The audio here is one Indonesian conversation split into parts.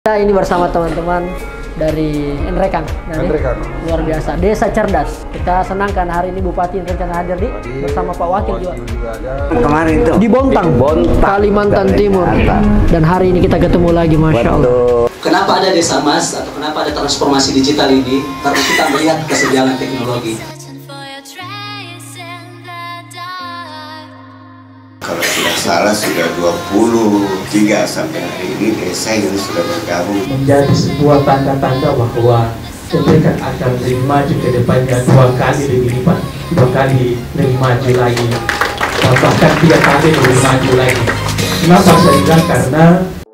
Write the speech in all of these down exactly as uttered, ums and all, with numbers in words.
Kita ini bersama teman-teman dari Enrekan, Enrekan, luar biasa, Desa Cerdas. Kita senangkan hari ini Bupati Enrekan hadir di bersama Pak Wakil juga. Kemarin itu di Bontang, Bontang Kalimantan Timur. Dan hari ini kita ketemu lagi, Masya Allah. Kenapa ada Desa Emas atau kenapa ada transformasi digital ini? Karena kita melihat kesenjangan teknologi. Kalau tidak salah sudah dua puluh tiga sampai hari ini desa ini sudah bergabung. Menjadi sebuah tanda-tanda bahwa Enrekan akan lebih maju ke depannya dua kali lebih lipat, dua kali lebih maju lagi, bahkan tiga kali lebih maju lagi. Kenapa saya bilang? Karena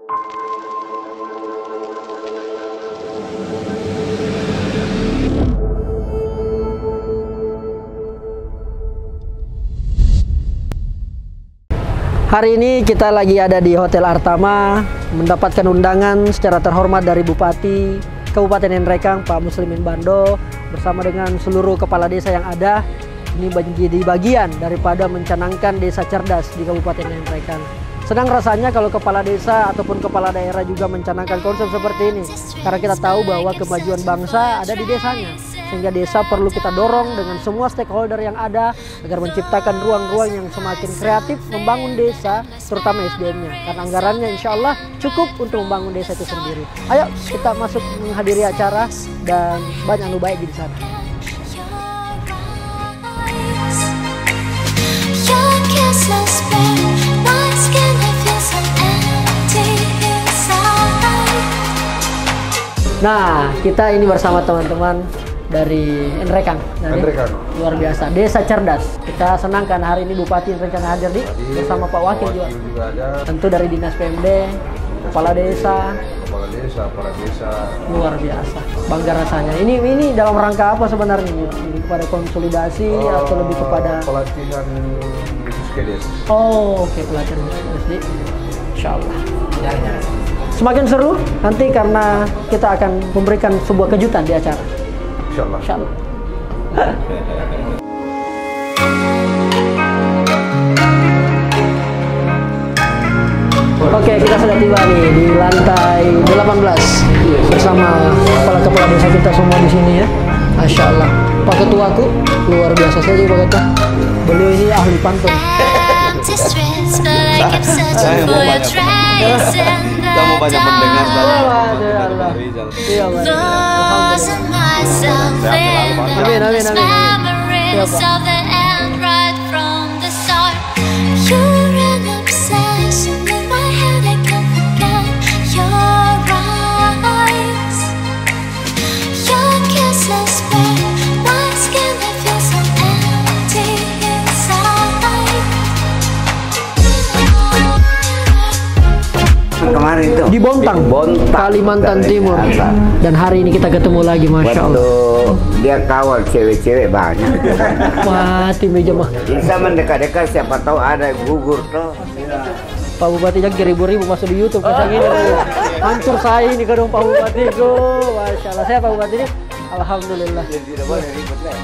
hari ini kita lagi ada di Hotel Artama, mendapatkan undangan secara terhormat dari Bupati Kabupaten Enrekan, Pak Muslimin Bando, bersama dengan seluruh kepala desa yang ada. Ini menjadi bagian daripada mencanangkan desa cerdas di Kabupaten Enrekan. Senang rasanya kalau kepala desa ataupun kepala daerah juga mencanangkan konsep seperti ini, karena kita tahu bahwa kemajuan bangsa ada di desanya. Sehingga desa perlu kita dorong dengan semua stakeholder yang ada agar menciptakan ruang-ruang yang semakin kreatif membangun desa, terutama S D M-nya. Karena anggarannya insya Allah cukup untuk membangun desa itu sendiri. Ayo kita masuk menghadiri acara dan banyak anu baik di sana. Nah, kita ini bersama teman-teman dari Enrekan, Enrekan, luar biasa, Desa Cerdas. Kita senangkan hari ini Bupati Enrekan hadir di bersama Pak Wakil juga. juga ada. Tentu dari Dinas P M D, Kepala Desa, Kepala Desa, Kepala Desa. Luar biasa, bangga rasanya. Ini ini dalam rangka apa sebenarnya? Ini kepada konsolidasi uh, atau lebih kepada pelatihan khusus kedes. Oh, oke, okay, pelatihan khusus di, Insya Allah. Ya, ya. Semakin seru nanti karena kita akan memberikan sebuah kejutan di acara. Insyaallah. Insyaallah. Oke, kita sudah tiba nih di lantai delapan belas bersama kepala-kepala desa kita semua di sini ya. Masya Allah. Pak Ketuaku luar biasa saja Pak Ketua. Beliau ini ahli pantun. Saya mau banyak kita mau banyak mendengar dari iya Pak. Amin amin amin. kemarin itu di Bontang, Bontang Kalimantan Timur. Dan hari ini kita ketemu lagi, Masya Allah. Dia kawal cewek-cewek banyak. Mati meja mah. Bisa mendekat-dekat, siapa tahu ada gugur tuh. Pak Bupati jangan ribu-ribu masuk di YouTube pasang ini. Hancur saya ini kadang Pak Bupati go. Masya Allah, saya Pak Bupati ini alhamdulillah. Tidak boleh ribet lah.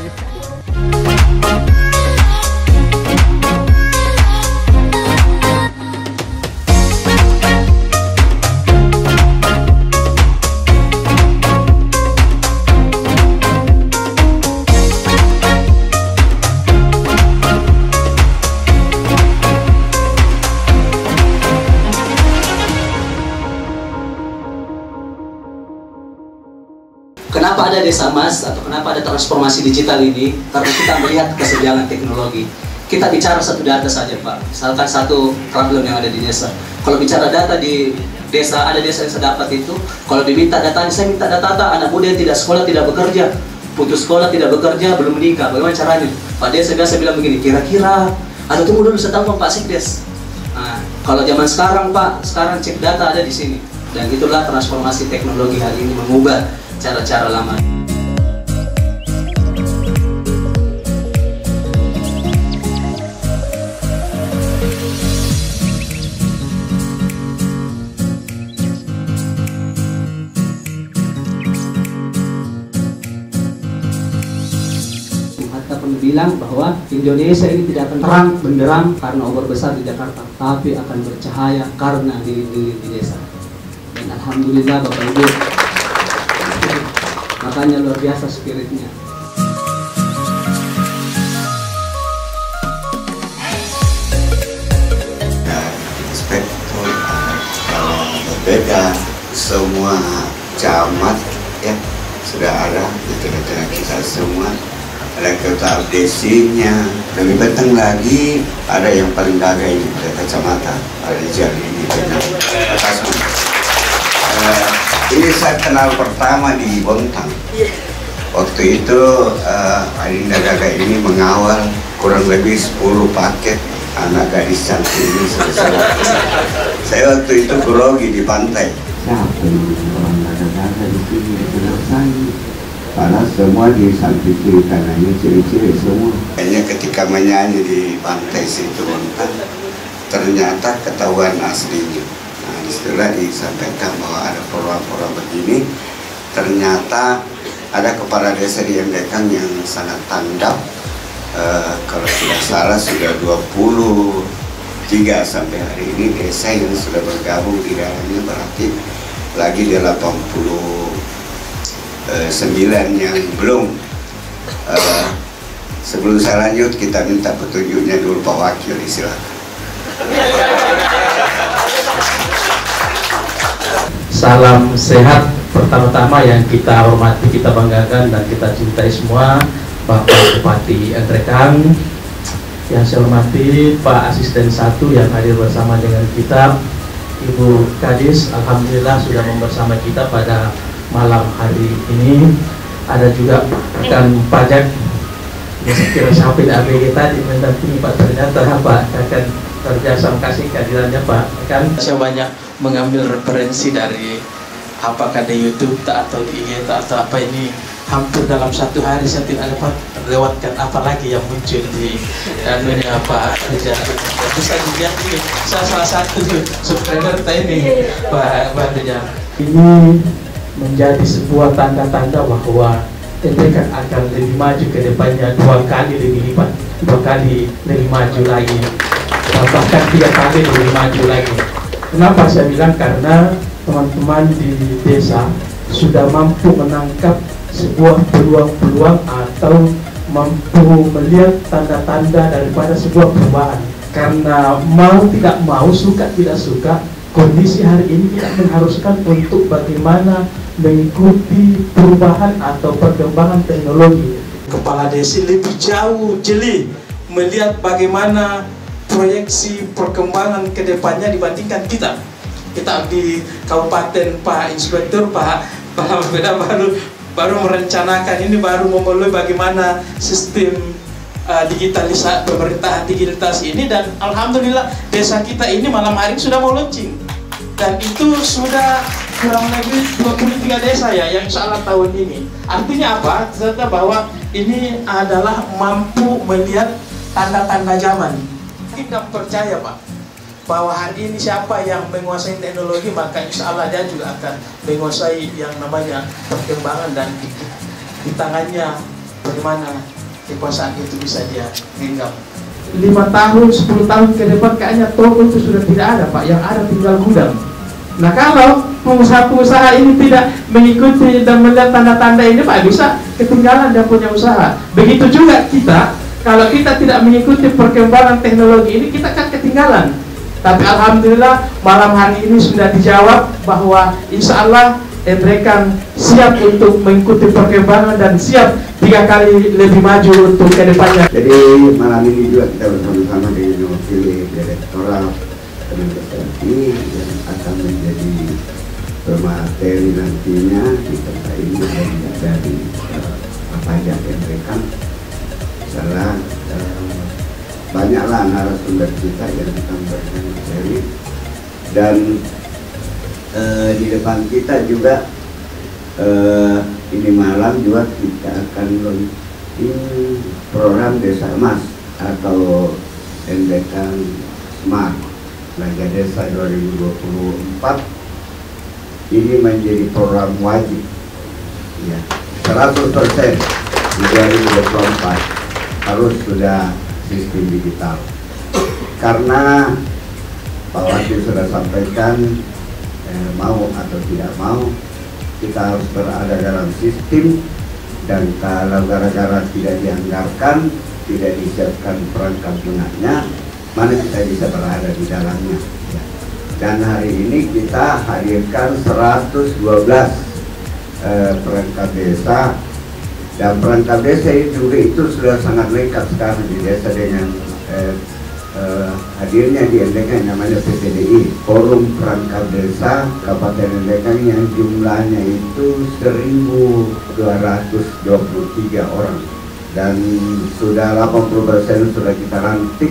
Kenapa ada Desa Emas atau kenapa ada transformasi digital ini? Karena kita melihat kesenjangan teknologi. Kita bicara satu data saja Pak, misalkan satu problem yang ada di desa. Kalau bicara data di desa, ada desa yang saya dapat itu, kalau diminta data, saya minta data-data anak muda yang tidak sekolah, tidak bekerja, putus sekolah, tidak bekerja, belum menikah, bagaimana caranya? Pak Desa biasa bilang begini, kira-kira, atau tunggu dulu setahun Pak Sekdes. Nah, kalau zaman sekarang Pak, sekarang cek data ada di sini. Dan itulah transformasi teknologi hari ini mengubah cara-cara lama. Hatta pun bilang bahwa Indonesia ini tidak akan terang benderang karena obor besar di Jakarta, tapi akan bercahaya karena lilin-lilin di desa. Dan Alhamdulillah Bapak Ibu. Makanya luar biasa spiritnya. Inspektur kalau berbeda, semua camat ya sudah ada di tengah-tengah kita semua. Ada kota desinya, lebih penting lagi ada yang paling gagal ini pada kacamata, ada jari ini benar. Uh, ini saya kenal pertama di Bontang. Waktu itu uh, Adinda Gaga ini mengawal kurang lebih sepuluh paket anak gadis cantik ini selesai. Saya waktu itu grogi di pantai. Siapa yang orang Gaga-Gaga di sini selesai? Karena semua di samping kiri kanannya ciri-ciri semua. Hanya ketika menyanyi di pantai situ Bontang, ternyata ketahuan aslinya. Nah, disitulah disampaikan bahwa ada program-program begini. Ternyata ada kepala desa di Endekang yang sangat tanggap. Uh, kalau tidak salah sudah dua puluh tiga sampai hari ini desa yang sudah bergabung di dalamnya, berarti lagi delapan puluh sembilan yang belum. Uh, sebelum saya lanjut, kita minta petunjuknya dulu Pak Wakil, silakan. Salam sehat pertama-tama yang kita hormati, kita banggakan dan kita cintai semua, Bapak Bupati Endrekang. Yang saya hormati Pak Asisten satu yang hadir bersama dengan kita, Ibu Kadis, alhamdulillah sudah bersama kita pada malam hari ini. Ada juga rekan pajak yang sekira sampai di A B G tadi mendampingi Pak, ternyata Pak akan terjasa, kasih kehadirannya Pak. Kan saya banyak mengambil referensi dari apakah di YouTube atau di I G atau apa ini, hampir dalam satu hari saya tidak dapat lewatkan apa lagi yang muncul di anunya Pak Rizal. Bisa dilihat ini, saya salah satu subscriber ini Pak Pak Rizal. Ini menjadi sebuah tanda-tanda bahwa Endrekang akan lebih maju ke depannya, dua kali lebih lipat, dua kali lebih maju lagi, bahkan tiga kali lebih maju lagi. Kenapa saya bilang? Karena teman-teman di desa sudah mampu menangkap sebuah peluang-peluang atau mampu melihat tanda-tanda daripada sebuah perubahan. Karena mau tidak mau, suka tidak suka, kondisi hari ini tidak mengharuskan untuk bagaimana mengikuti perubahan atau perkembangan teknologi. Kepala desa lebih jauh jeli melihat bagaimana proyeksi perkembangan ke depannya dibandingkan kita. Kita di Kabupaten Pak Inspektur Pak Pak baru baru merencanakan ini, baru memulai bagaimana sistem uh, digitalisasi pemerintahan digitalisasi ini, dan alhamdulillah desa kita ini malam hari sudah mau launching. Dan itu sudah kurang lebih dua puluh tiga desa ya yang insya Allah tahun ini. Artinya apa? Ternyata bahwa ini adalah mampu melihat tanda-tanda zaman. Tidak percaya Pak bahwa hari ini siapa yang menguasai teknologi, maka insya Allah dia juga akan menguasai yang namanya perkembangan, dan di, di tangannya bagaimana kekuasaan itu bisa dia genggam. Lima tahun, sepuluh tahun ke depan kayaknya toko itu sudah tidak ada Pak, yang ada tinggal gudang. Nah kalau pengusaha-pengusaha ini tidak mengikuti dan melihat tanda-tanda ini Pak, bisa ketinggalan dia punya usaha. Begitu juga kita, kalau kita tidak mengikuti perkembangan teknologi ini, kita akan ketinggalan. Tapi alhamdulillah malam hari ini sudah dijawab bahwa insya Allah Endrekang siap untuk mengikuti perkembangan dan siap tiga kali lebih maju untuk ke depannya. Jadi malam ini juga kita bersama-sama dengan mewakili Direktorat Kementerian ini yang akan menjadi pemateri nantinya di tempat ini dari uh, pajak Endrekang. Salah uh, banyaklah narasumber kita yang akan memberikan materi, dan uh, di depan kita juga uh, ini malam juga kita akan launching program Desa Emas atau Endrekang Smart Belanja Desa dua ribu dua puluh empat. Ini menjadi program wajib ya, seratus persen di dua ribu dua puluh empat harus sudah sistem digital. Karena Pak Wakil sudah sampaikan, eh, mau atau tidak mau, kita harus berada dalam sistem. Dan kalau gara-gara tidak dianggarkan, tidak disiapkan perangkat lunaknya, mana kita bisa berada di dalamnya. Ya. Dan hari ini kita hadirkan seratus dua belas eh, perangkat desa, dan perangkat desa itu itu sudah sangat lengkap sekarang di desa dengan eh, eh, hadirnya di Endekang namanya P P D I, Forum Perangkat Desa Kabupaten Endekang, yang jumlahnya itu seribu dua ratus dua puluh tiga orang, dan sudah delapan puluh persen sudah kita rantik.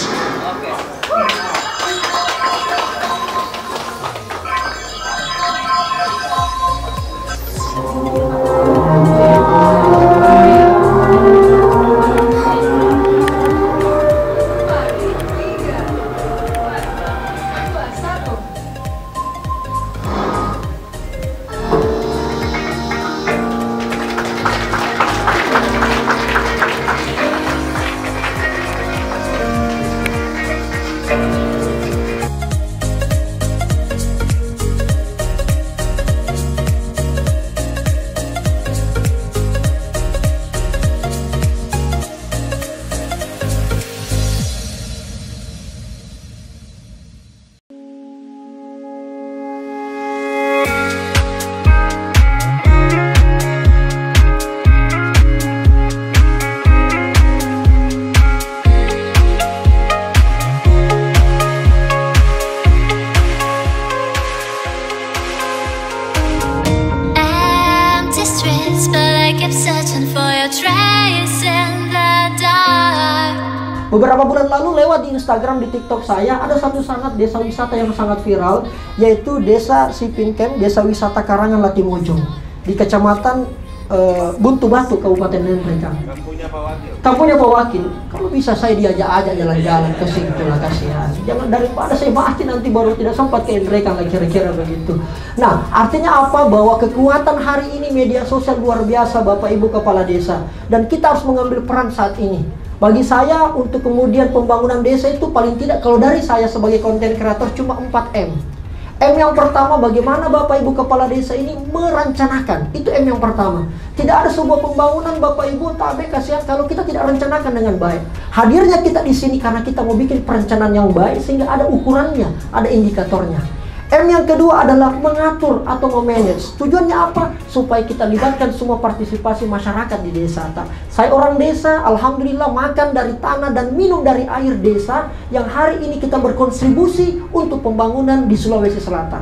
Beberapa bulan lalu lewat di Instagram, di TikTok saya, ada satu sangat desa wisata yang sangat viral, yaitu Desa Sipin Camp, Desa Wisata Karangan Latimojong, di Kecamatan uh, Buntu Batu, Kabupaten Nrekang. Kampungnya Pak Wakil. Kampungnya Pak Wakil. Kalau bisa saya diajak-ajak jalan-jalan ke situ lah, kasihan. Jangan daripada saya mati nanti baru tidak sempat ke Nrekang lagi, kira-kira begitu. Nah, artinya apa? Bahwa kekuatan hari ini media sosial luar biasa, Bapak Ibu Kepala Desa, dan kita harus mengambil peran saat ini. Bagi saya, untuk kemudian pembangunan desa itu paling tidak, kalau dari saya sebagai konten kreator, cuma empat M. M yang pertama, bagaimana Bapak Ibu Kepala Desa ini merencanakan. Itu M yang pertama. Tidak ada sebuah pembangunan Bapak Ibu, tabe kasihan kalau kita tidak rencanakan dengan baik. Hadirnya kita di sini karena kita mau bikin perencanaan yang baik, sehingga ada ukurannya, ada indikatornya. M yang kedua adalah mengatur atau memanage. Tujuannya apa? Supaya kita libatkan semua partisipasi masyarakat di desa. Saya orang desa, alhamdulillah makan dari tanah dan minum dari air desa, yang hari ini kita berkontribusi untuk pembangunan di Sulawesi Selatan.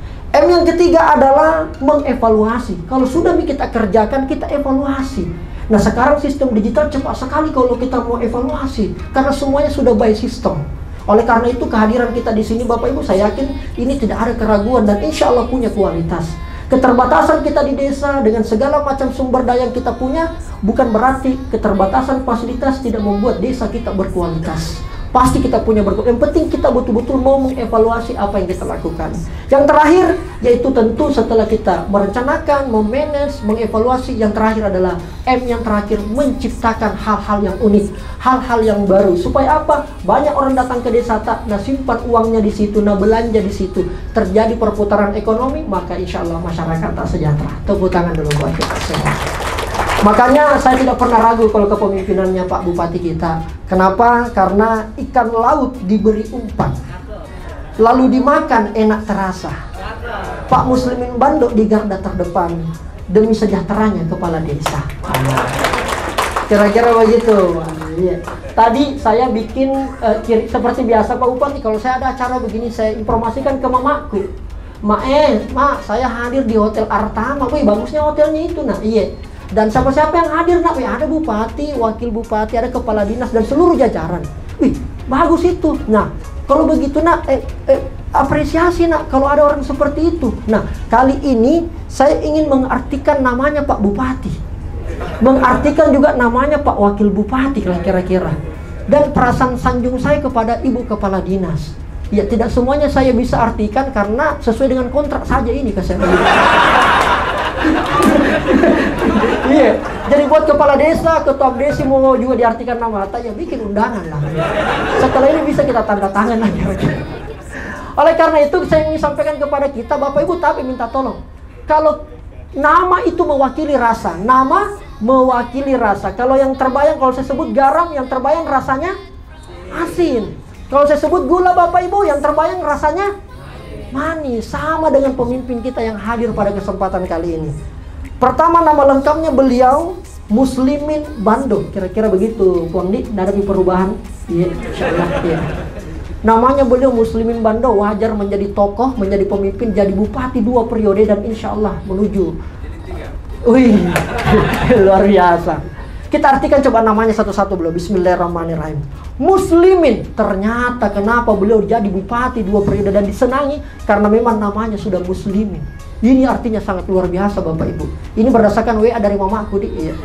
M yang ketiga adalah mengevaluasi. Kalau sudah kita kerjakan, kita evaluasi. Nah, sekarang sistem digital cepat sekali kalau kita mau evaluasi, karena semuanya sudah by system. Oleh karena itu, kehadiran kita di sini Bapak Ibu, saya yakin ini tidak ada keraguan dan insya Allah punya kualitas. Keterbatasan kita di desa dengan segala macam sumber daya yang kita punya, bukan berarti keterbatasan fasilitas tidak membuat desa kita berkualitas. Pasti kita punya berkualitas. Yang penting kita betul-betul mau mengevaluasi apa yang kita lakukan. Yang terakhir, yaitu tentu setelah kita merencanakan, memanage, mengevaluasi, yang terakhir adalah M yang terakhir, menciptakan hal-hal yang unik, hal-hal yang baru. Supaya apa? Banyak orang datang ke desa, tak, nah simpan uangnya di situ, nah belanja di situ, terjadi perputaran ekonomi, maka insya Allah masyarakat tak sejahtera. Tepuk tangan dulu buat kita semua. Makanya saya tidak pernah ragu kalau kepemimpinannya Pak Bupati kita. Kenapa? Karena ikan laut diberi umpan, lalu dimakan enak terasa. Pak Muslimin Bando di garda terdepan demi sejahteranya kepala desa. Kira-kira begitu. Tadi saya bikin uh, kiri, seperti biasa Pak Bupati, kalau saya ada acara begini saya informasikan ke mamaku. Ma eh, ma saya hadir di Hotel Artama. Wih, bagusnya hotelnya itu. Nah, iya. Dan siapa-siapa yang hadir, nak, wih, ada bupati, wakil bupati, ada kepala dinas dan seluruh jajaran. Wih, bagus itu. Nah, kalau begitu, nak, eh, eh, apresiasi, nak, kalau ada orang seperti itu. Nah, kali ini saya ingin mengartikan namanya Pak Bupati, mengartikan juga namanya Pak Wakil Bupati, kira-kira. Dan perasaan sanjung saya kepada Ibu Kepala Dinas. Ya, tidak semuanya saya bisa artikan karena sesuai dengan kontrak saja ini kesehatan. Iya, jadi buat kepala desa, ketua desa mau juga diartikan nama, tak ya bikin undangan lah. Setelah ini bisa kita tanda tangan lagi. Oleh karena itu saya ingin sampaikan kepada kita, Bapak Ibu, tapi minta tolong. Kalau nama itu mewakili rasa, nama mewakili rasa. Kalau yang terbayang, kalau saya sebut garam, yang terbayang rasanya asin. Kalau saya sebut gula, Bapak Ibu, yang terbayang rasanya manis. Sama dengan pemimpin kita yang hadir pada kesempatan kali ini. Pertama, nama lengkapnya beliau Muslimin Bando. Kira-kira begitu, Puang Di, ada perubahan? Iya, insyaallah ya. Namanya beliau Muslimin Bando, wajar menjadi tokoh, menjadi pemimpin, jadi bupati dua periode dan insya Allah menuju. Wih, luar biasa. Kita artikan coba namanya satu-satu beliau. Bismillahirrahmanirrahim. Muslimin, ternyata kenapa beliau jadi bupati dua periode dan disenangi? Karena memang namanya sudah Muslimin. Ini artinya sangat luar biasa, Bapak Ibu. Ini berdasarkan W A dari mamaku di. Iya.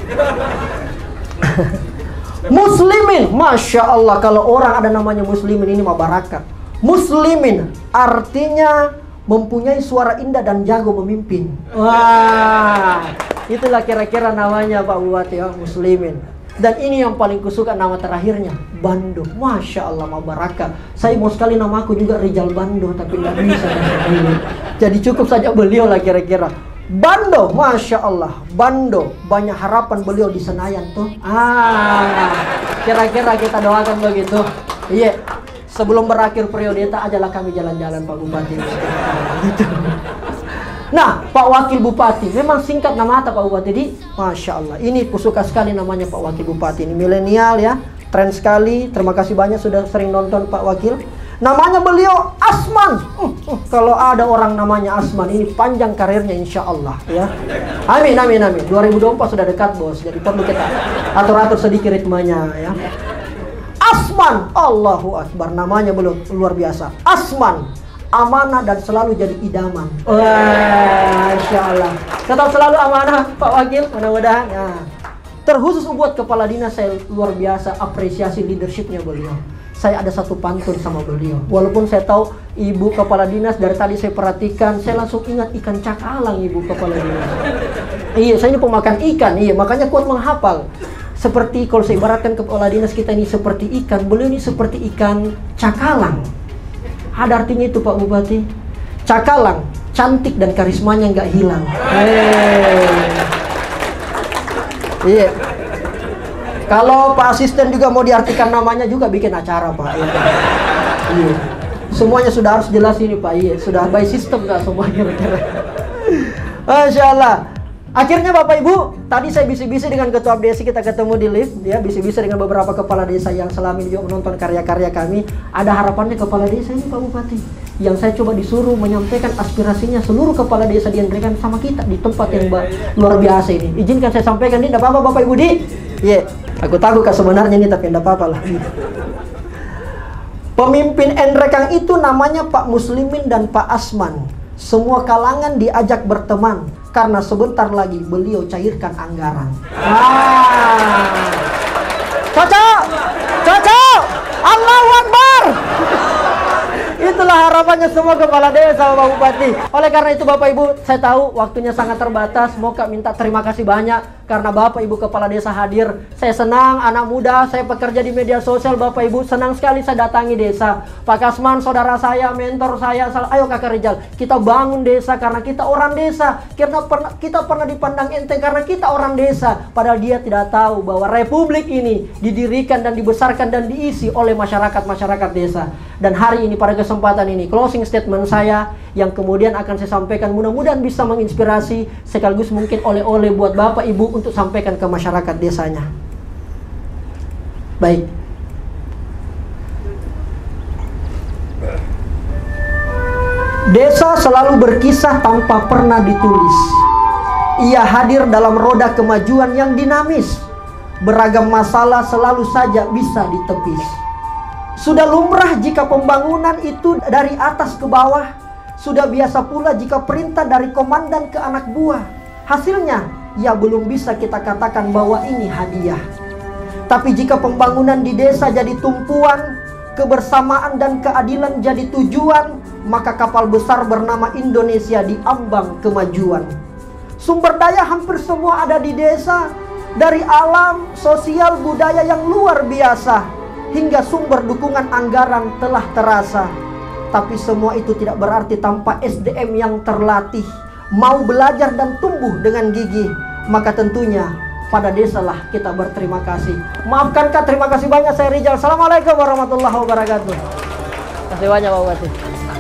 Muslimin, Masya Allah, kalau orang ada namanya Muslimin ini mah barakat. Muslimin artinya mempunyai suara indah dan jago memimpin. Wah, itulah kira-kira namanya Pak Bupati ya, Muslimin. Dan ini yang paling kusuka nama terakhirnya, Bando. Masya Allah, mah barakat. Saya mau sekali namaku juga Rijal Bando, tapi nggak bisa. Jadi cukup saja beliau lah kira-kira. Bando, Masya Allah, Bando, banyak harapan beliau di Senayan tuh. Ah, kira-kira kita doakan begitu. Iya, sebelum berakhir periode tak ajalah kami jalan-jalan Pak Bupati. Gitu. Nah, Pak Wakil Bupati, memang singkat nama Pak Bupati di. Masya Allah, ini kusuka sekali namanya Pak Wakil Bupati. Ini milenial ya, tren sekali. Terima kasih banyak sudah sering nonton Pak Wakil. Namanya beliau Asman. Uh, uh, kalau ada orang namanya Asman, ini panjang karirnya insya Allah ya. Amin, amin, amin. dua ribu dua puluh empat sudah dekat bos, jadi perlu kita atur-atur sedikit ritmenya ya. Asman, Allahu Akbar, namanya belum luar biasa. Asman, amanah dan selalu jadi idaman. Wah, insya Allah. Tetap selalu amanah Pak Wakil, mudah-mudahan. Ya. Terkhusus buat kepala dinas, saya luar biasa apresiasi leadershipnya beliau. Saya ada satu pantun sama beliau. Walaupun saya tahu ibu kepala dinas, dari tadi saya perhatikan, saya langsung ingat ikan cakalang ibu kepala dinas. Iya, saya ini pemakan ikan, iya, makanya kuat menghafal. Seperti kalau saya ibaratkan kepala dinas kita ini seperti ikan, beliau ini seperti ikan cakalang. Ada artinya itu Pak Bupati. Cakalang, cantik dan karismanya nggak hilang. Hey. Iya. Kalau Pak Asisten juga mau diartikan namanya juga bikin acara Pak. Iya. Iya. Semuanya sudah harus jelas ini Pak. Iya. Sudah by system nggak semuanya. Masya Allah. Akhirnya Bapak Ibu, tadi saya bisi-bisi dengan Ketua A B D S I, kita ketemu di lift, ya, bisi-bisi dengan beberapa kepala desa yang selama ini juga menonton karya-karya kami. Ada harapannya kepala desa ini Pak Bupati, yang saya coba disuruh menyampaikan aspirasinya seluruh kepala desa diandalkan sama kita di tempat yang luar biasa ini. Izinkan saya sampaikan ini, tidak apa-apa Bapak Ibu di? Iya, yeah. Aku takut kan sebenarnya ini, tapi tidak apa-apa lah. Pemimpin Enrekang itu namanya Pak Muslimin dan Pak Asman. Semua kalangan diajak berteman, karena sebentar lagi beliau cairkan anggaran. Ah. Cocok! Cocok! Allahu Akbar! Itulah harapannya semua kepala desa Pak Bupati. Oleh karena itu Bapak Ibu, saya tahu waktunya sangat terbatas. Moga minta terima kasih banyak karena Bapak Ibu kepala desa hadir. Saya senang, anak muda, saya bekerja di media sosial Bapak Ibu. Senang sekali saya datangi desa. Pak Kasman, saudara saya, mentor saya, ayo Kakak Rijal, kita bangun desa karena kita orang desa. Karena pernah, kita pernah dipandang enteng karena kita orang desa. Padahal dia tidak tahu bahwa republik ini didirikan dan dibesarkan dan diisi oleh masyarakat-masyarakat desa. Dan hari ini pada kesempatan ini closing statement saya yang kemudian akan saya sampaikan, mudah-mudahan bisa menginspirasi sekaligus mungkin oleh-oleh buat Bapak Ibu untuk sampaikan ke masyarakat desanya. Baik. Desa selalu berkisah tanpa pernah ditulis. Ia hadir dalam roda kemajuan yang dinamis. Beragam masalah selalu saja bisa ditepis. Sudah lumrah jika pembangunan itu dari atas ke bawah. Sudah biasa pula jika perintah dari komandan ke anak buah. Hasilnya, ya belum bisa kita katakan bahwa ini hadiah. Tapi jika pembangunan di desa jadi tumpuan, kebersamaan dan keadilan jadi tujuan, maka kapal besar bernama Indonesia diambang kemajuan. Sumber daya hampir semua ada di desa. Dari alam, sosial, budaya yang luar biasa, hingga sumber dukungan anggaran telah terasa. Tapi semua itu tidak berarti tanpa S D M yang terlatih, mau belajar dan tumbuh dengan gigih. Maka tentunya pada desa lah kita berterima kasih. Maafkan Kak, terima kasih banyak. Saya Rijal. Assalamualaikum warahmatullahi wabarakatuh. Terima kasih banyak Pak Bupati.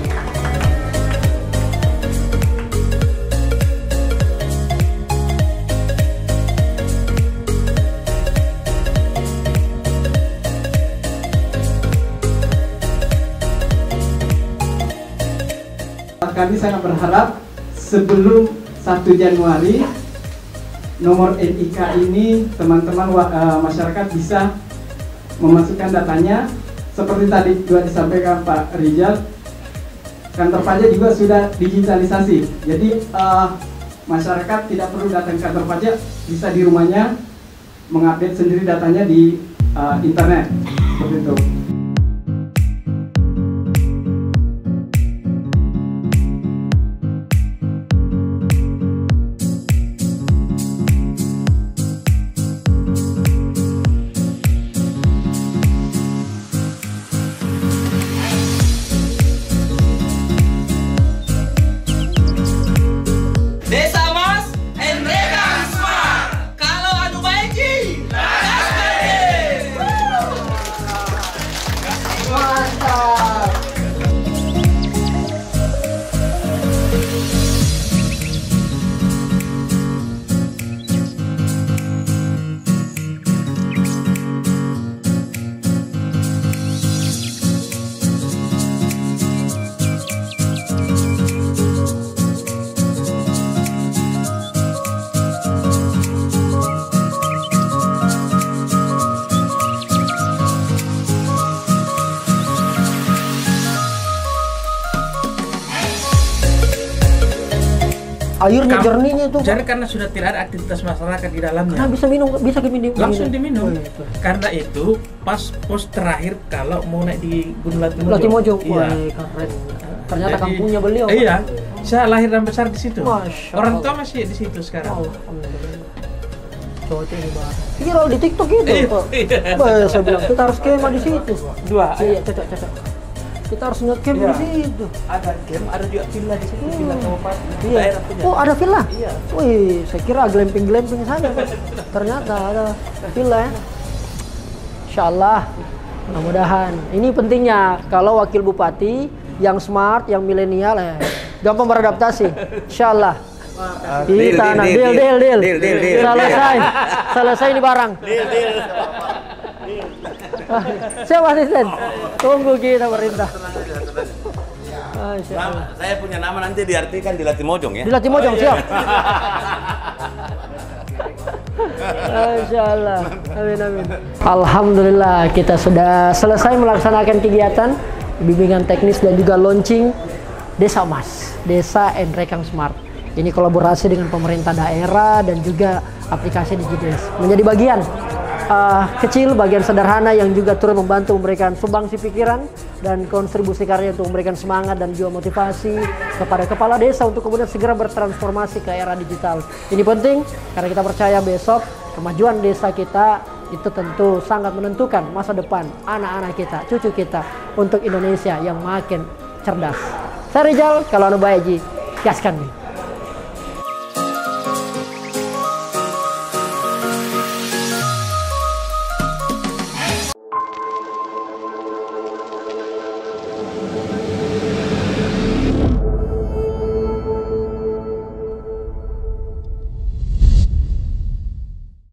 Kami sangat berharap sebelum satu Januari nomor N I K ini teman-teman uh, masyarakat bisa memasukkan datanya. Seperti tadi juga disampaikan Pak Rijal, kantor pajak juga sudah digitalisasi. Jadi uh, masyarakat tidak perlu datang ke kantor pajak, bisa di rumahnya mengupdate sendiri datanya di uh, internet. Seperti itu. Desa Mas and Rekang Smart. Kalau anu baik ji, Mantap. Airnya jernihnya itu. Jadi karena sudah tidak ada aktivitas masyarakat di dalamnya. Nah, bisa minum, bisa diminum. Langsung diminum. Oh, itu. Karena itu pas pos terakhir kalau mau naik di Gunung Latimojong. Latimojong. Iya. Wah, keren. Ternyata Jadi, kampungnya beliau. Iya. Saya lahir dan besar di situ. Masya Orang Allah. tua masih di situ sekarang. Alhamdulillah. Cocok ini Bang. Viral di TikTok gitu. Iya. Pak. Bah, saya bilang kita harus kema di situ. Dua. Iya, cocok, cocok. Kita harus nge-camp Iya. di situ. Ada game, ada juga villa di situ, villa kabupaten. Iya. Daerah punya. Oh, ada villa? Iya. Wih, saya kira glamping-glamping saja. Pak. Ternyata ada villa ya. Insyaallah. Mudah-mudahan. Ini pentingnya kalau wakil bupati yang smart, yang milenial ya, gampang beradaptasi. Insyaallah. Kita nah, deal, deal, deal, selesai, selesai ini barang. Ah, siapa asisten? Tunggu kita perintah. Masya Allah. Saya punya nama nanti diartikan di Latimojong ya. Di Latimojong, siap. Masya Allah. Amin, amin. Alhamdulillah kita sudah selesai melaksanakan kegiatan bimbingan teknis dan juga launching Desa Mas, Desa and Rekang Smart. Ini kolaborasi dengan pemerintah daerah dan juga aplikasi Digides. Menjadi bagian uh, kecil, bagian sederhana yang juga turut membantu memberikan sumbangsi pikiran dan kontribusi karya untuk memberikan semangat dan juga motivasi kepada kepala desa untuk kemudian segera bertransformasi ke era digital. Ini penting karena kita percaya besok kemajuan desa kita itu tentu sangat menentukan masa depan anak-anak kita, cucu kita untuk Indonesia yang makin cerdas. Saya Rijal, kalau anu baik ji, gaskan nih.